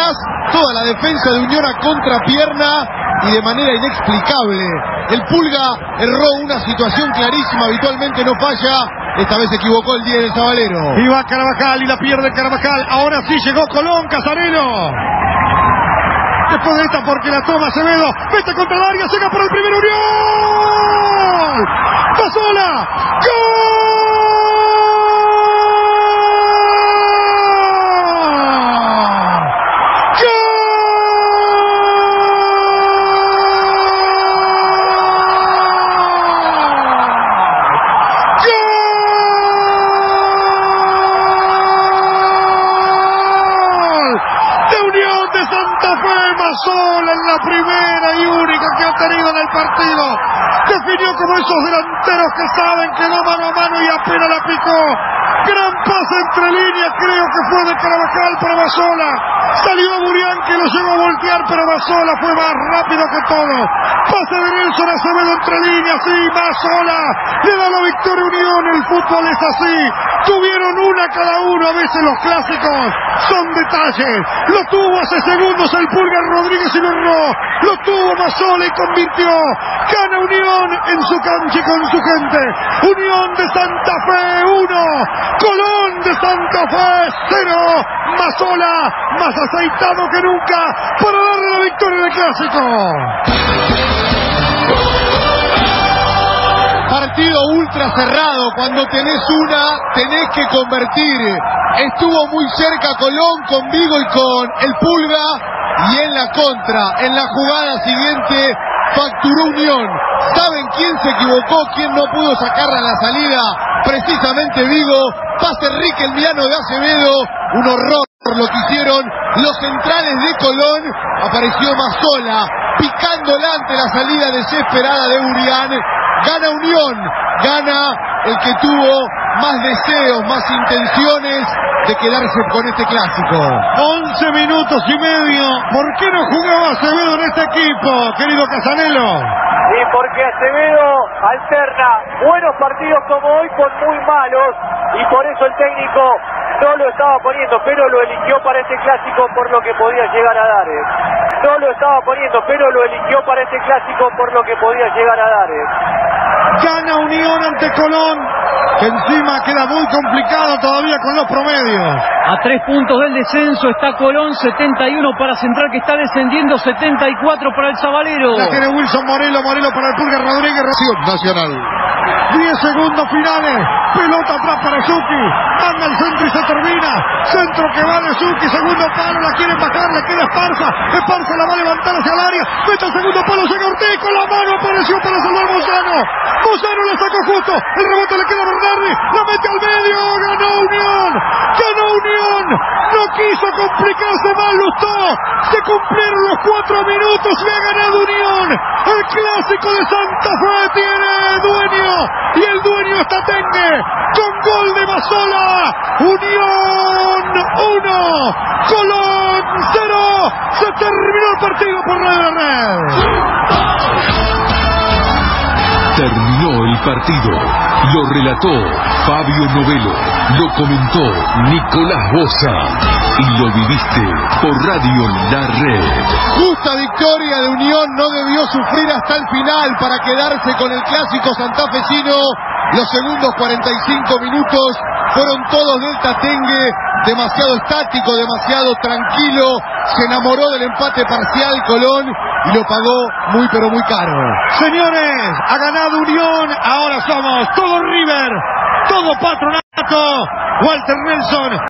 atrás toda la defensa de Unión a contrapierna y de manera inexplicable. El Pulga erró una situación clarísima, habitualmente no falla. Esta vez se equivocó el 10 del Sabalero. Y va Carvajal y la pierde Carvajal. Ahora sí llegó Colón, Casarelo. Después de esta porque la toma Acevedo. Mete contra el área, llega por el primer Unión. Mazola. ¡Gol! Mazola en la primera y única que ha tenido en el partido. Definió como esos delanteros que saben que va mano a mano y apenas la picó. Gran pase entre líneas, creo que fue de Carvajal para Mazola. Salió Burián que lo llegó a voltear, pero Mazola fue más rápido que todo. Pase de Nelson Acevedo entre líneas, sí, Mazola le da la victoria a Unión. El fútbol es así. Tuvieron una cada uno, a veces los clásicos son detalles. Lo tuvo hace segundos el Pulga Rodríguez y lo erró. Lo tuvo Mazola y convirtió. Gana Unión en su cancha y con su gente. Unión de Santa Fe 1, Colón de Santa Fe 0. Mazola más aceitado que nunca para darle la victoria en el clásico. Partido ultra cerrado, cuando tenés una, tenés que convertir. Estuvo muy cerca Colón con Vigo y con el Pulga, y en la contra, en la jugada siguiente, facturó Unión. ¿Saben quién se equivocó? ¿Quién no pudo sacarla a la salida? Precisamente Vigo. Pase Riquelmiano de Acevedo, un horror lo que hicieron los centrales de Colón. Apareció Mazola picándola ante la salida desesperada de Burián. Gana Unión, gana el que tuvo más deseos, más intenciones de quedarse con este clásico. 11 minutos y medio. ¿Por qué no jugaba Acevedo en este equipo, querido Casanelo? Sí, porque Acevedo alterna buenos partidos como hoy con muy malos, y por eso el técnico no lo estaba poniendo, pero lo eligió para este clásico por lo que podía llegar a dar. No lo estaba poniendo, pero lo eligió para este clásico por lo que podía llegar a dar. Gana Unión ante Colón, que encima queda muy complicado todavía con los promedios. A 3 puntos del descenso está Colón, 71 para Central que está descendiendo, 74 para el Sabalero. La tiene Wilson Morelo para el Pulga Rodríguez. Nacional. 10 segundos finales, pelota atrás para Zucchi, anda el centro y se termina. Centro que va de Zucchi, segundo palo, la quieren bajar, le queda Esparza la va a levantar hacia el área, mete el segundo palo, llega Ortiz, con la mano apareció para salvar Moyano la sacó justo, el rebote le queda a Bernardi, la mete al medio, ganó Unión, no quiso complicarse más, Lustó, se cumplieron los 4 minutos y ha ganado Unión. El clásico de Santa Fe tiene dueño, y el dueño está Tengue, con gol de Mazola. Unión 1, Colón 0. Se terminó el partido por Radio La Red. Terminó el partido. Lo relató Fabio Novelo. Lo comentó Nicolás Boza. Y lo viviste por Radio La Red. Justa victoria de Unión, no debió sufrir hasta el final para quedarse con el clásico santafesino. Los segundos 45 minutos fueron todos del Tatengue, demasiado estático, demasiado tranquilo. Se enamoró del empate parcial Colón y lo pagó muy pero muy caro. Señores, ha ganado Unión, ahora somos todo River, todo Patronato. Walter Nelson